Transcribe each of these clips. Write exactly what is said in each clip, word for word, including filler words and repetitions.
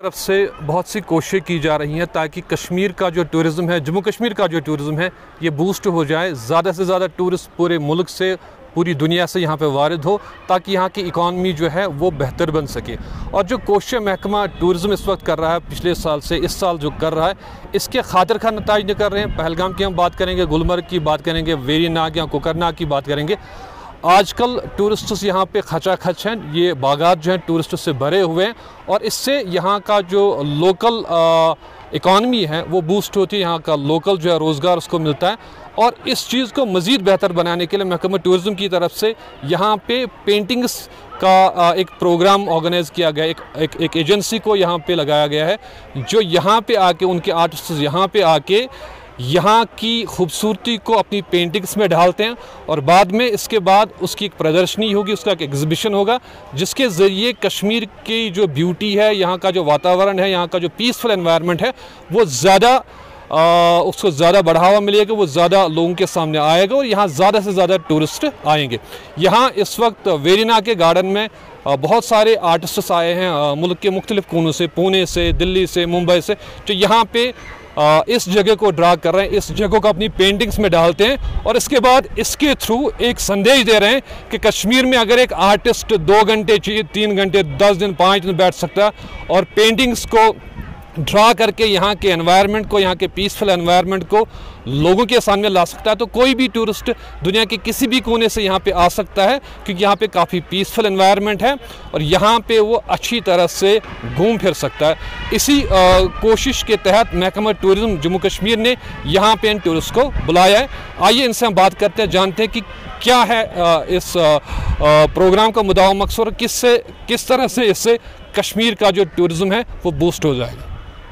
तरफ से बहुत सी कोशिशें की जा रही हैं ताकि कश्मीर का जो टूरिज़्म है, जम्मू कश्मीर का जो टूरिज़्म है, ये बूस्ट हो जाए, ज़्यादा से ज़्यादा टूरिस्ट पूरे मुल्क से, पूरी दुनिया से यहाँ पे वारिद हो, ताकि यहाँ की इकॉनमी जो है वो बेहतर बन सके। और जो कोशिश महकमा टूरिज़्म इस वक्त कर रहा है, पिछले साल से इस साल जो कर रहा है, इसके खातिर खा नताइज निकल रहे हैं। पहलगाम की हम बात करेंगे, गुलमर्ग की बात करेंगे, वेरीनाग या कोकरनाग की बात करेंगे। आजकल टूरिस्ट्स यहाँ पे खचा खच हैं, ये बागात जो हैं टूरिस्टों से भरे हुए हैं और इससे यहाँ का जो लोकल इकॉनमी है वो बूस्ट होती है, यहाँ का लोकल जो है रोज़गार उसको मिलता है। और इस चीज़ को मज़ीद बेहतर बनाने के लिए महकमा टूरिज़्म की तरफ से यहाँ पे पेंटिंग्स का एक प्रोग्राम ऑर्गेनाइज़ किया गया, एक एक, एक एजेंसी को यहाँ पे लगाया गया है, जो यहाँ पे आके उनके आर्टिस्ट यहाँ पे आके यहाँ की खूबसूरती को अपनी पेंटिंग्स में ढालते हैं और बाद में इसके बाद उसकी एक प्रदर्शनी होगी, उसका एक एग्ज़िबिशन होगा, जिसके ज़रिए कश्मीर की जो ब्यूटी है, यहाँ का जो वातावरण है, यहाँ का जो पीसफुल एनवायरनमेंट है, वो ज़्यादा उसको ज़्यादा बढ़ावा मिलेगा, वो ज़्यादा लोगों के सामने आएगा और यहाँ ज़्यादा से ज़्यादा टूरिस्ट आएंगे। यहाँ इस वक्त वेरीनाग के गार्डन में बहुत सारे आर्टिस्ट्स आए हैं मुल्क के मुख्तलिफ़ कोनों से, पुणे से, दिल्ली से, मुंबई से, जो यहाँ पे इस जगह को ड्रा कर रहे हैं, इस जगह को अपनी पेंटिंग्स में डालते हैं और इसके बाद इसके थ्रू एक संदेश दे रहे हैं कि कश्मीर में अगर एक आर्टिस्ट दो घंटे चाहिए, तीन घंटे, दस दिन, पाँच दिन बैठ सकता है और पेंटिंग्स को ड्रा करके यहाँ के एनवायरनमेंट को, यहाँ के पीसफुल एनवायरनमेंट को लोगों के सामने ला सकता है, तो कोई भी टूरिस्ट दुनिया के किसी भी कोने से यहाँ पे आ सकता है, क्योंकि यहाँ पे काफ़ी पीसफुल एनवायरनमेंट है और यहाँ पे वो अच्छी तरह से घूम फिर सकता है। इसी आ, कोशिश के तहत महकमा टूरिज़्म जम्मू कश्मीर ने यहाँ पे इन टूरिस्ट को बुलाया है। आइए इनसे हम बात करते हैं, जानते हैं कि क्या है आ, इस आ, आ, प्रोग्राम का मुद्दा व मकसद और किससे किस तरह से इससे कश्मीर का जो टूरिज़्म है वो बूस्ट हो जाएगा।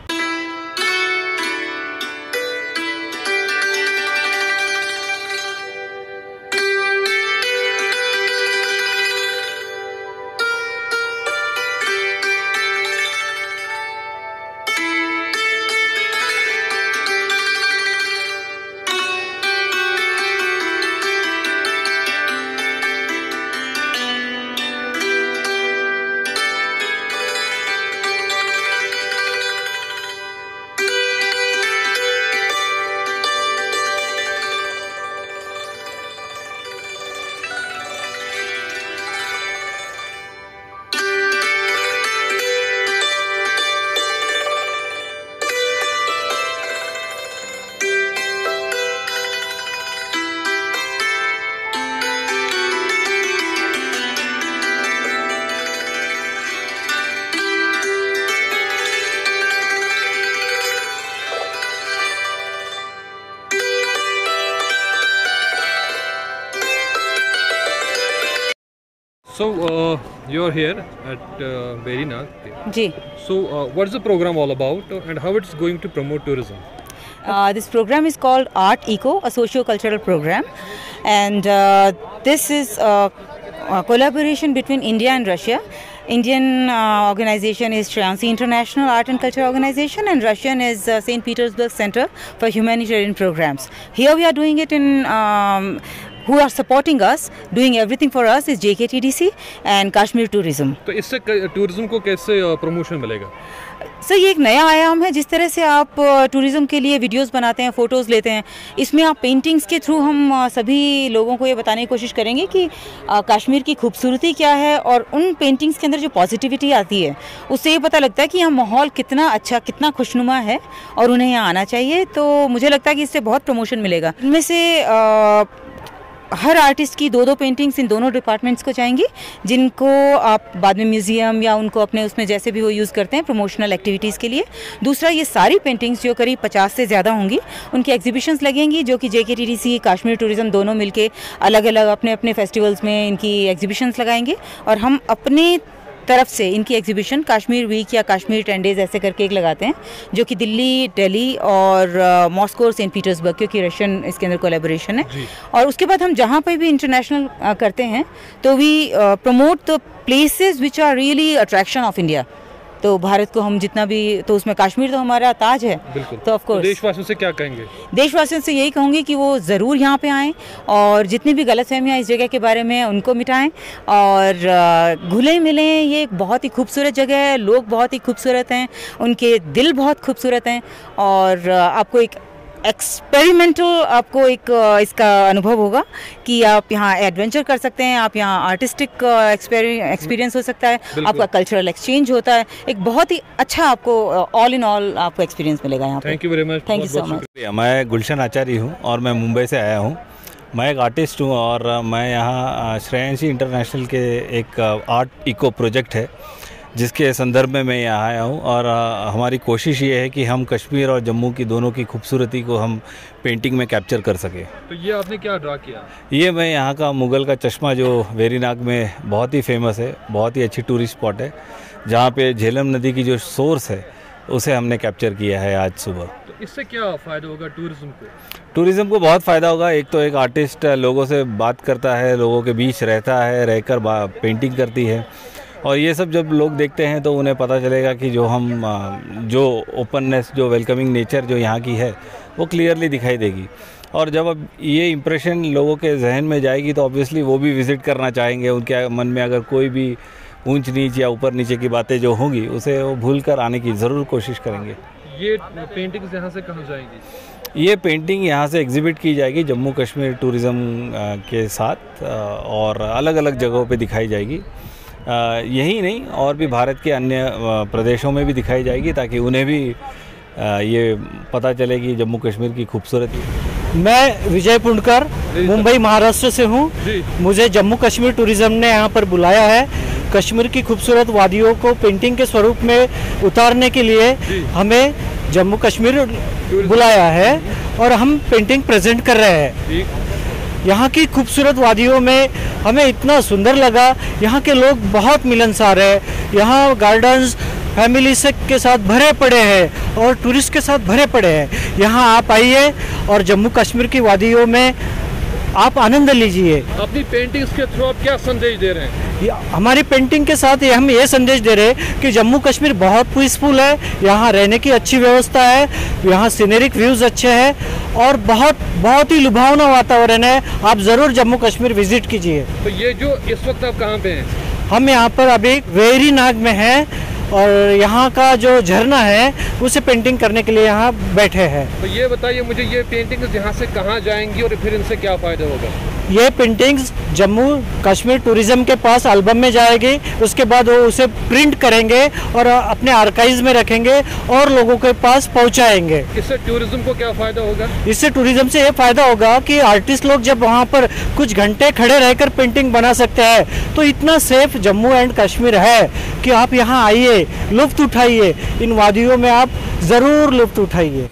So uh, you're here at uh, Veerinag. Ji. So uh, what's the program all about and how it's going to promote tourism? Uh, this program is called Art Eco, a socio-cultural program, and uh, this is a, a collaboration between India and Russia. Indian uh, organization is Shreyansi International Art and Culture Organization, and Russian is uh, Saint Petersburg Center for Humanitarian Programs. Here we are doing it in um, who are supporting us, doing everything for us is J K T D C and Kashmir Tourism. तो इससे tourism को कैसे promotion मिलेगा? Sir ये एक नया आयाम है, जिस तरह से आप टूरिज़्म के लिए वीडियोस बनाते हैं, फ़ोटोज़ लेते हैं, इसमें आप पेंटिंग्स के थ्रू हम सभी लोगों को ये बताने की कोशिश करेंगे कि कश्मीर की खूबसूरती क्या है और उन पेंटिंग्स के अंदर जो पॉजिटिविटी आती है उससे ये पता लगता है कि यहाँ माहौल कितना अच्छा, कितना खुशनुमा है और उन्हें यहाँ आना चाहिए। तो मुझे लगता है कि इससे बहुत प्रमोशन मिलेगा। इनमें से आ, हर आर्टिस्ट की दो दो पेंटिंग्स इन दोनों डिपार्टमेंट्स को जाएंगी, जिनको आप बाद में म्यूज़ियम या उनको अपने उसमें जैसे भी वो यूज़ करते हैं प्रमोशनल एक्टिविटीज़ के लिए। दूसरा, ये सारी पेंटिंग्स जो करीब पचास से ज़्यादा होंगी उनकी एग्जीबिशंस लगेंगी, जो कि J K T D C, Kashmir tourism दोनों मिलके अलग अलग अपने अपने फेस्टिवल्स में इनकी एग्जीबिशंस लगाएंगे और हम अपने तरफ से इनकी एग्जीबिशन कश्मीर वीक या कश्मीर टेन डेज़ ऐसे करके एक लगाते हैं, जो कि दिल्ली, दिल्ली और मॉस्को और सेंट पीटर्सबर्ग, क्योंकि रशियन इसके अंदर कोलैबोरेशन है। और उसके बाद हम जहाँ पर भी इंटरनेशनल करते हैं तो we promote the places which are really attraction of India. तो भारत को हम जितना भी, तो उसमें कश्मीर तो हमारा ताज है। तो ऑफ कोर्स देशवासियों से क्या कहेंगे? देशवासियों से यही कहूँगी कि वो ज़रूर यहाँ पे आएँ और जितनी भी गलतफहमियाँ इस जगह के बारे में उनको मिटाएं और घुले मिलें। ये एक बहुत ही खूबसूरत जगह है, लोग बहुत ही खूबसूरत हैं, उनके दिल बहुत खूबसूरत हैं और आपको एक एक्सपेरिमेंटल आपको एक इसका अनुभव होगा कि आप यहाँ एडवेंचर कर सकते हैं, आप यहाँ आर्टिस्टिक एक्सपीरियंस हो सकता है, आपका कल्चरल एक्सचेंज होता है, एक बहुत ही अच्छा आपको ऑल इन ऑल आपको एक्सपीरियंस मिलेगा यहाँ पे। Thank you very much. Thank you so much. मैं गुलशन आचार्य हूँ और मैं मुंबई से आया हूँ। मैं एक आर्टिस्ट हूँ और मैं यहाँ श्रेयांशी इंटरनेशनल के एक आर्ट इको प्रोजेक्ट है जिसके संदर्भ में मैं यहाँ आया हूँ और हमारी कोशिश ये है कि हम कश्मीर और जम्मू की दोनों की खूबसूरती को हम पेंटिंग में कैप्चर कर सकें। तो ये आपने क्या ड्रा किया? ये मैं यहाँ का मुगल का चश्मा जो वेरीनाग में बहुत ही फेमस है, बहुत ही अच्छी टूरिस्ट स्पॉट है, जहाँ पे झेलम नदी की जो सोर्स है उसे हमने कैप्चर किया है आज सुबह। तो इससे क्या फ़ायदा होगा टूरिज्म को? टूरिज़्म को बहुत फ़ायदा होगा। एक तो एक आर्टिस्ट लोगों से बात करता है, लोगों के बीच रहता है, रहकर पेंटिंग करती है और ये सब जब लोग देखते हैं तो उन्हें पता चलेगा कि जो हम जो ओपननेस, जो वेलकमिंग नेचर जो यहाँ की है वो क्लियरली दिखाई देगी। और जब अब ये इम्प्रेशन लोगों के जहन में जाएगी तो ऑब्वियसली वो भी विज़िट करना चाहेंगे। उनके मन में अगर कोई भी ऊंच नीच या ऊपर नीचे की बातें जो होंगी उसे वो भूल कर आने की ज़रूर कोशिश करेंगे। ये पेंटिंग्स यहाँ से कहाँ जाएंगी? ये पेंटिंग यहाँ से एग्जिबिट की जाएगी जम्मू कश्मीर टूरिज़्म के साथ और अलग अलग जगहों पे दिखाई जाएगी। यही नहीं और भी भारत के अन्य प्रदेशों में भी दिखाई जाएगी ताकि उन्हें भी ये पता चले कि जम्मू कश्मीर की खूबसूरती। मैं विजय पुंडकर मुंबई महाराष्ट्र से हूँ। मुझे जम्मू कश्मीर टूरिज़्म ने यहाँ पर बुलाया है। कश्मीर की खूबसूरत वादियों को पेंटिंग के स्वरूप में उतारने के लिए हमें जम्मू कश्मीर बुलाया है और हम पेंटिंग प्रेजेंट कर रहे हैं। यहाँ की खूबसूरत वादियों में हमें इतना सुंदर लगा। यहाँ के लोग बहुत मिलनसार है। यहाँ गार्डन्स फैमिली से के साथ भरे पड़े हैं और टूरिस्ट के साथ भरे पड़े हैं। यहाँ आप आइए और जम्मू कश्मीर की वादियों में आप आनंद लीजिए। अपनी पेंटिंग्स के थ्रू आप क्या संदेश दे रहे हैं? हमारी पेंटिंग के साथ हम ये संदेश दे रहे हैं कि जम्मू कश्मीर बहुत पीसफुल है, यहाँ रहने की अच्छी व्यवस्था है, यहाँ सीनरिक व्यूज़ अच्छे हैं और बहुत बहुत ही लुभावना वातावरण है। आप ज़रूर जम्मू कश्मीर विजिट कीजिए। तो ये जो इस वक्त आप कहाँ पे हैं? हम यहाँ पर अभी वेरीनाग में हैं और यहाँ का जो झरना है उसे पेंटिंग करने के लिए यहाँ बैठे हैं। तो ये बताइए मुझे, ये पेंटिंग्स यहाँ से कहाँ जाएंगी और फिर इनसे क्या फ़ायदा होगा? ये पेंटिंग्स जम्मू कश्मीर टूरिज़्म के पास एल्बम में जाएगी, उसके बाद वो उसे प्रिंट करेंगे और अपने आर्काइव्स में रखेंगे और लोगों के पास पहुंचाएंगे। इससे टूरिज्म को क्या फ़ायदा होगा? इससे टूरिज्म से ये फ़ायदा होगा कि आर्टिस्ट लोग जब वहाँ पर कुछ घंटे खड़े रहकर पेंटिंग बना सकते हैं तो इतना सेफ जम्मू एंड कश्मीर है कि आप यहाँ आइए, लुत्फ़ उठाइए, इन वादियों में आप ज़रूर लुत्फ़ उठाइए।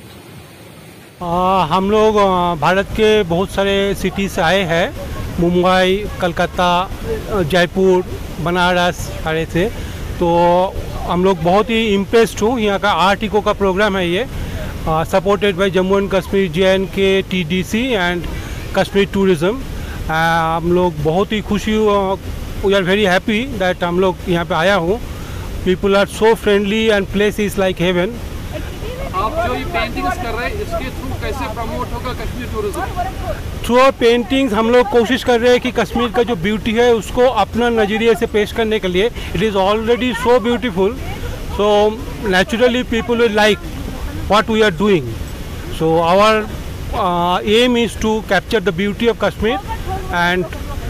आ, हम लोग भारत के बहुत सारे सिटी से आए हैं, मुंबई, कलकत्ता, जयपुर, बनारस सारे से। तो हम लोग बहुत ही इम्प्रेस्ड हूँ। यहाँ का आर्ट इको का प्रोग्राम है ये, supported by Jammu and Kashmir, J and K, T D C and Kashmir tourism. हम लोग बहुत ही खुशी, we are very happy that हम लोग यहाँ पे आया हूँ। People are so friendly and place is like heaven. आप जो ये पेंटिंग्स कर रहे हैं इसके थ्रू कैसे प्रमोट होगा Kashmir tourism? Through our paintings हम लोग कोशिश कर रहे हैं कि कश्मीर का जो ब्यूटी है उसको अपना नज़रिए से पेश करने के लिए। It is already so beautiful, so naturally people will like what we are doing. So our aim is to capture the beauty of Kashmir and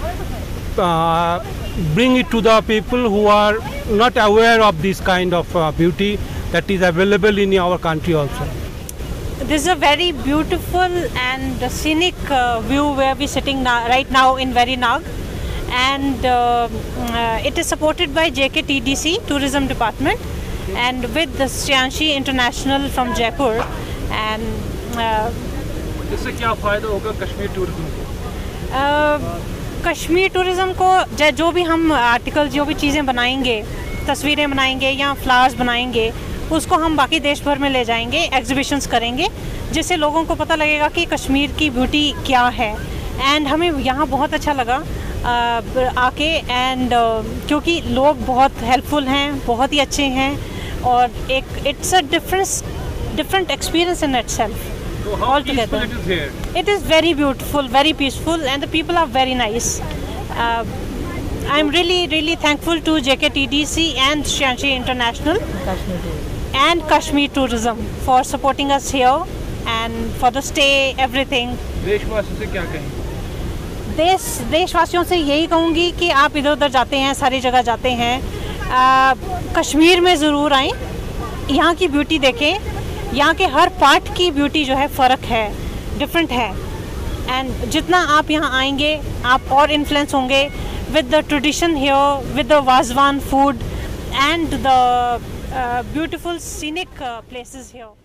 bring it to the people who are not aware of this kind of uh, beauty that is available in our country also. This is a very beautiful and scenic uh, view where we're sitting now, right now in Veerinag, and uh, uh, it is supported by J K T D C Tourism Department and with the Shriyanshi International from Jaipur. And uh, इससे क्या फ़ायदा होगा Kashmir tourism को? uh, Kashmir tourism को जो भी हम article, जो भी चीज़ें बनाएंगे, तस्वीरें बनाएंगे या फ्लावर्स बनाएंगे, उसको हम बाकी देश भर में ले जाएंगे, एग्जीबिशंस करेंगे, जिससे लोगों को पता लगेगा कि कश्मीर की ब्यूटी क्या है। एंड हमें यहाँ बहुत अच्छा लगा आके एंड क्योंकि लोग बहुत हेल्पफुल हैं, बहुत ही अच्छे हैं और एक it's a difference different experience in itself all together. It is very beautiful, very peaceful and the people are very nice. Uh, I'm really really thankful to J K T D C and Shanxi International and Kashmir Tourism for supporting us here and for the stay, everything. देशवासियों से क्या कहें? देश देशवासियों से यही कहूँगी कि आप इधर उधर जाते हैं, सारी जगह जाते हैं, आ, कश्मीर में ज़रूर आएँ, यहाँ की ब्यूटी देखें. यहाँ के हर पार्ट की ब्यूटी जो है फ़र्क है, डिफरेंट है एंड जितना आप यहाँ आएंगे आप और इन्फ्लुएंस होंगे with the tradition here, with the wazwan food and the beautiful scenic places here.